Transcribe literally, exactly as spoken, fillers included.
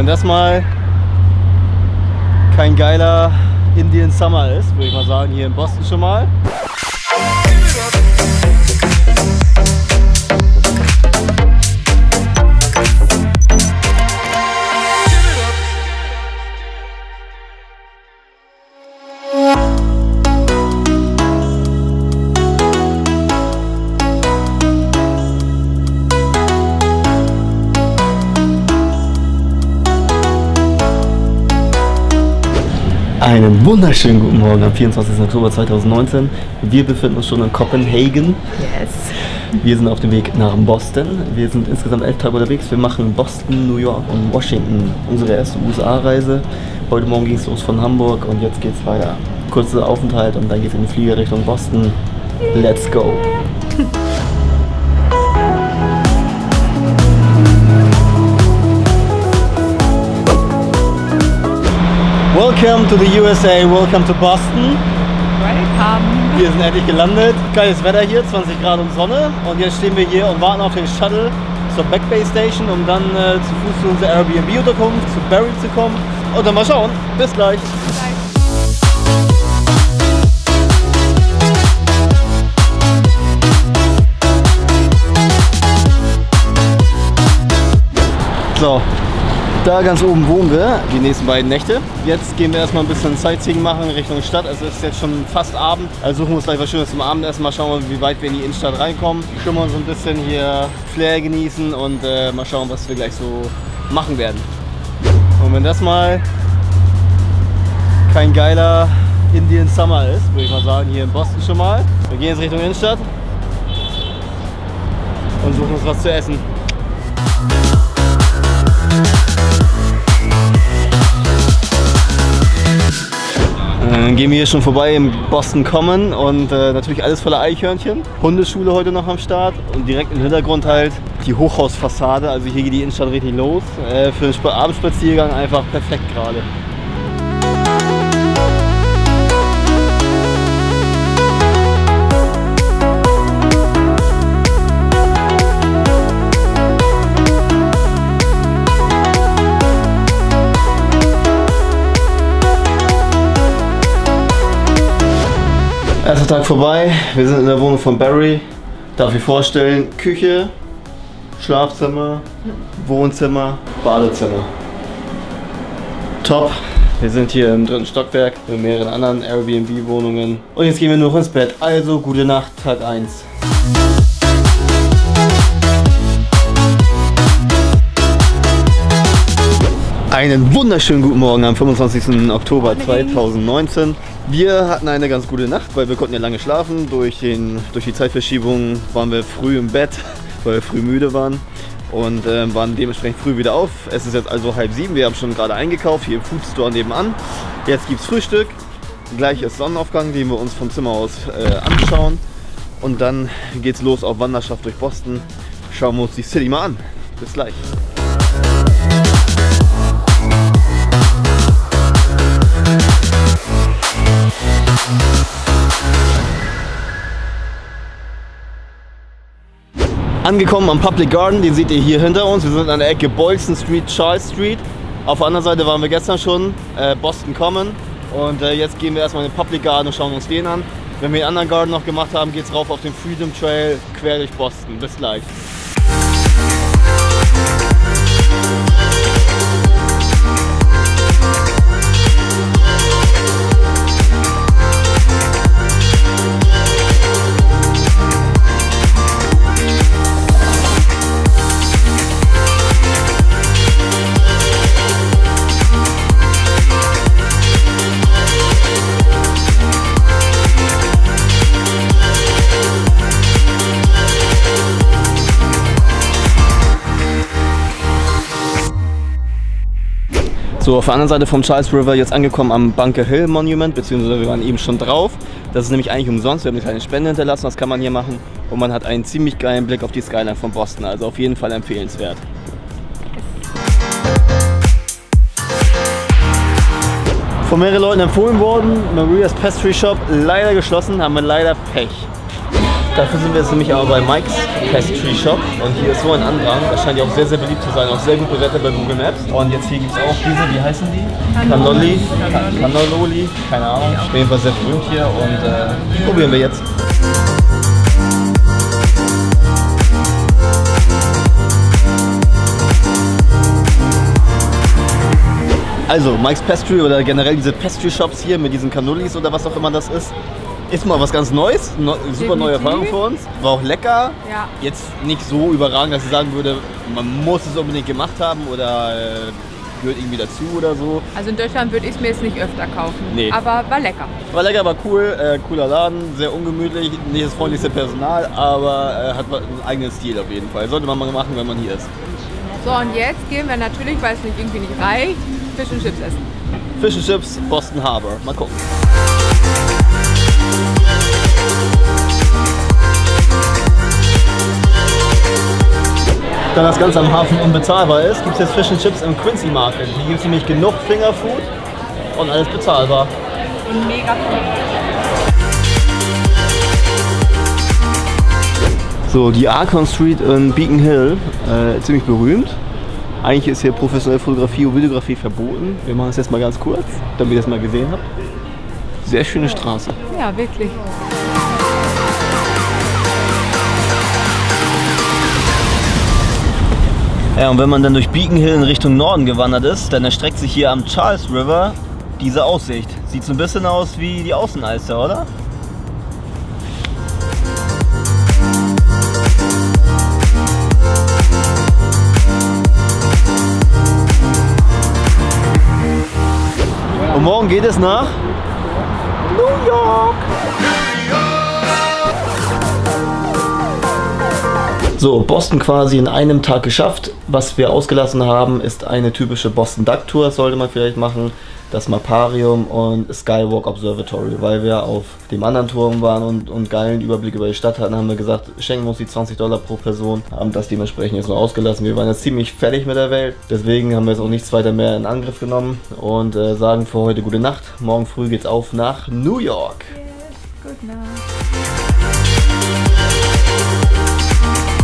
wenn das mal kein geiler Indian Summer ist, würde ich mal sagen, hier in Boston schon mal. Einen wunderschönen guten Morgen am vierundzwanzigsten Oktober zweitausendneunzehn. Wir befinden uns schon in Kopenhagen. Yes. Wir sind auf dem Weg nach Boston. Wir sind insgesamt elf Tage unterwegs. Wir machen Boston, New York und Washington. Unsere erste U S A-Reise. Heute Morgen ging es los von Hamburg und jetzt geht es weiter. Kurzer Aufenthalt und dann geht es in die Flieger Richtung Boston. Let's go! Welcome to the U S A, welcome to Boston. Welcome. Wir sind endlich gelandet. Geiles Wetter hier, zwanzig Grad und Sonne. Und jetzt stehen wir hier und warten auf den Shuttle zur Back Bay Station, um dann äh, zu Fuß zu unserer Airbnb-Unterkunft, zu Barry zu kommen. Und dann mal schauen. Bis gleich. Bis gleich. So. Da ganz oben wohnen wir, die nächsten beiden Nächte. Jetzt gehen wir erstmal ein bisschen Sightseeing machen in Richtung Stadt. Also es ist jetzt schon fast Abend. Also suchen wir uns gleich was Schönes zum Abendessen. Mal schauen, wie weit wir in die Innenstadt reinkommen. Schon mal so ein bisschen hier Flair genießen und äh, mal schauen, was wir gleich so machen werden. Und wenn das mal kein geiler Indian Summer ist, würde ich mal sagen, hier in Boston schon mal. Wir gehen jetzt Richtung Innenstadt und suchen uns was zu essen. Dann gehen wir hier schon vorbei im Boston Common und äh, natürlich alles voller Eichhörnchen. Hundeschule heute noch am Start und direkt im Hintergrund halt die Hochhausfassade. Also hier geht die Innenstadt richtig los. Äh, für einen Abendspaziergang einfach perfekt gerade. Erster Tag vorbei, wir sind in der Wohnung von Barry. Darf ich vorstellen, Küche, Schlafzimmer, Wohnzimmer, Badezimmer. Top, wir sind hier im dritten Stockwerk mit mehreren anderen Airbnb-Wohnungen. Und jetzt gehen wir nur ins Bett, also gute Nacht, Tag eins. Einen wunderschönen guten Morgen am fünfundzwanzigsten Oktober zweitausendneunzehn. Wir hatten eine ganz gute Nacht, weil wir konnten ja lange schlafen. Durch, den, durch die Zeitverschiebung waren wir früh im Bett, weil wir früh müde waren und äh, waren dementsprechend früh wieder auf. Es ist jetzt also halb sieben, wir haben schon gerade eingekauft, hier im Food Store nebenan. Jetzt gibt es Frühstück, gleich ist Sonnenaufgang, den wir uns vom Zimmer aus äh, anschauen. Und dann geht es los auf Wanderschaft durch Boston. Schauen wir uns die City mal an. Bis gleich. Angekommen am Public Garden, den seht ihr hier hinter uns. Wir sind an der Ecke Boylston Street, Charles Street. Auf der anderen Seite waren wir gestern schon, äh, Boston Common. Und äh, jetzt gehen wir erstmal in den Public Garden und schauen uns den an. Wenn wir den anderen Garden noch gemacht haben, geht es rauf auf den Freedom Trail quer durch Boston. Bis gleich. So, auf der anderen Seite vom Charles River jetzt angekommen am Bunker Hill Monument, beziehungsweise wir waren eben schon drauf. Das ist nämlich eigentlich umsonst, wir haben eine kleine Spende hinterlassen, das kann man hier machen. Und man hat einen ziemlich geilen Blick auf die Skyline von Boston, also auf jeden Fall empfehlenswert. Von mehreren Leuten empfohlen worden, Maria's Pastry Shop leider geschlossen, haben wir leider Pech. Dafür sind wir jetzt nämlich aber bei Mike's Pastry Shop und hier ist so ein Andrang. Das scheint ja auch sehr, sehr beliebt zu sein, auch sehr gut bewertet bei Google Maps. Und jetzt hier gibt es auch diese, wie heißen die? Cannoli. Cannoli, keine Ahnung. Auf jeden Fall sehr berühmt hier und äh, die probieren wir jetzt. Also Mike's Pastry oder generell diese Pastry Shops hier mit diesen Cannolis oder was auch immer das ist, ist mal was ganz Neues, no, super neue Erfahrung für uns. War auch lecker, ja. Jetzt nicht so überragend, dass ich sagen würde, man muss es unbedingt gemacht haben oder äh, gehört irgendwie dazu oder so. Also in Deutschland würde ich es mir jetzt nicht öfter kaufen, nee. Aber war lecker. War lecker, war cool, äh, cooler Laden, sehr ungemütlich, nicht das freundlichste Personal, aber äh, hat einen eigenen Stil auf jeden Fall. Sollte man mal machen, wenn man hier ist. So, und jetzt gehen wir natürlich, weil es nicht irgendwie nicht reicht, Fish and Chips essen. Fish and Chips, Boston Harbor. Mal gucken. Da das Ganze am Hafen unbezahlbar ist, gibt es jetzt Fish and Chips im Quincy Market. Hier gibt es nämlich genug Fingerfood und alles bezahlbar. Und mega viel. So, die Archon Street in Beacon Hill, äh, ziemlich berühmt. Eigentlich ist hier professionelle Fotografie und Videografie verboten. Wir machen es jetzt mal ganz kurz, damit ihr das mal gesehen habt. Sehr schöne Straße. Ja, wirklich. Ja, und wenn man dann durch Beacon Hill in Richtung Norden gewandert ist, dann erstreckt sich hier am Charles River diese Aussicht. Sieht so ein bisschen aus wie die Außenalster, oder? Und morgen geht es nach New York. So, Boston quasi in einem Tag geschafft. Was wir ausgelassen haben, ist eine typische Boston Duck Tour, das sollte man vielleicht machen. Das Maparium und Skywalk Observatory. Weil wir auf dem anderen Turm waren und, und geilen Überblick über die Stadt hatten, haben wir gesagt, schenken wir uns die zwanzig Dollar pro Person. Haben das dementsprechend jetzt noch ausgelassen. Wir waren jetzt ziemlich fertig mit der Welt. Deswegen haben wir jetzt auch nichts weiter mehr in Angriff genommen. Und äh, sagen für heute gute Nacht. Morgen früh geht's auf nach New York. Yes, good night.